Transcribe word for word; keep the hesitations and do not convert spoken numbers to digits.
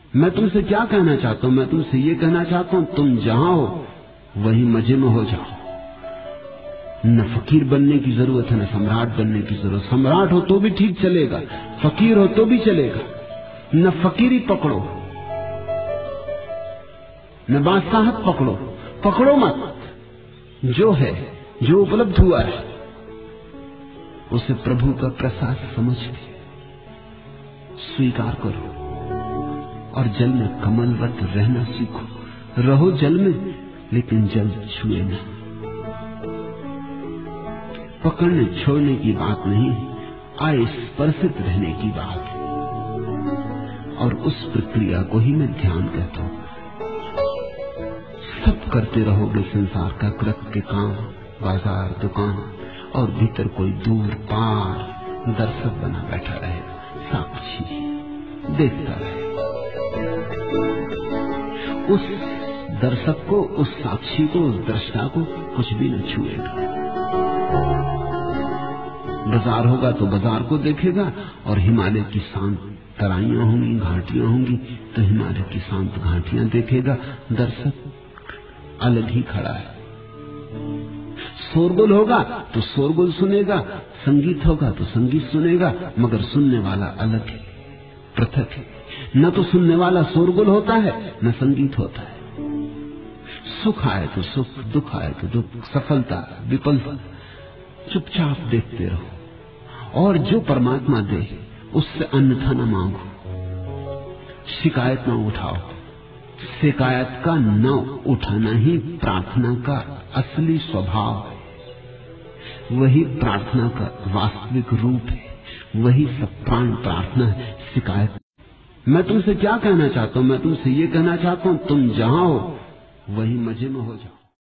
मैं तुमसे क्या कहना चाहता हूं? मैं तुमसे ये कहना चाहता हूं तुम जहां हो वहीं मजे में हो जाओ। न फकीर बनने की जरूरत है, न सम्राट बनने की जरूरत। सम्राट हो तो भी ठीक चलेगा, फकीर हो तो भी चलेगा। न फकीरी पकड़ो, न बादशाहत पकड़ो, पकड़ो मत। जो है, जो उपलब्ध हुआ है, उसे प्रभु का प्रसाद समझ के स्वीकार करो और जल में कमलवत रहना सीखो। रहो जल में, लेकिन जल छुए ना। पकड़ने छोड़ने की बात नहीं, आस्पर्शित रहने की बात है। और उस प्रक्रिया को ही मैं ध्यान कहता हूं। सब करते रहोगे संसार का कृत्य के काम, बाजार, दुकान, और भीतर कोई दूर पार दर्शक बना बैठा रहेगा, साक्षी देखता रहे। उस दर्शक को, उस साक्षी को, उस दृष्टा को कुछ भी न छुएगा। बाजार होगा तो बाजार को देखेगा, और हिमालय की शांत तराइयां होंगी, घाटियां होंगी तो हिमालय की शांत घाटियां देखेगा। दर्शक अलग ही खड़ा है। शोरगुल होगा तो शोरगुल सुनेगा, संगीत होगा तो संगीत सुनेगा, मगर सुनने वाला अलग है, पृथक है। न तो सुनने वाला शोरगुल होता है, न संगीत होता है। सुख आए तो सुख, दुख आए तो दुख, सफलता, विफलता, चुपचाप देखते रहो। और जो परमात्मा दे उससे अन्यथा न मांगो, शिकायत न उठाओ। शिकायत का न उठाना ही प्रार्थना का असली स्वभाव है। वही प्रार्थना का वास्तविक रूप है, वही सब प्राण प्रार्थना है, शिकायत। मैं तुमसे क्या कहना चाहता हूं? मैं तुमसे ये कहना चाहता हूं तुम जहां हो वहीं मजे में हो जाओ।